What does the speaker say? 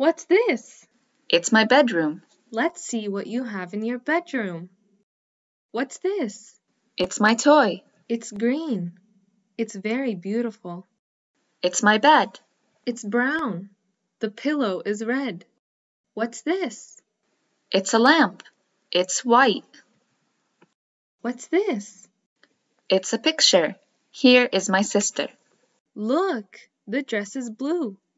What's this? It's my bedroom. Let's see what you have in your bedroom. What's this? It's my toy. It's green. It's very beautiful. It's my bed. It's brown. The pillow is red. What's this? It's a lamp. It's white. What's this? It's a picture. Here is my sister. Look, the dress is blue.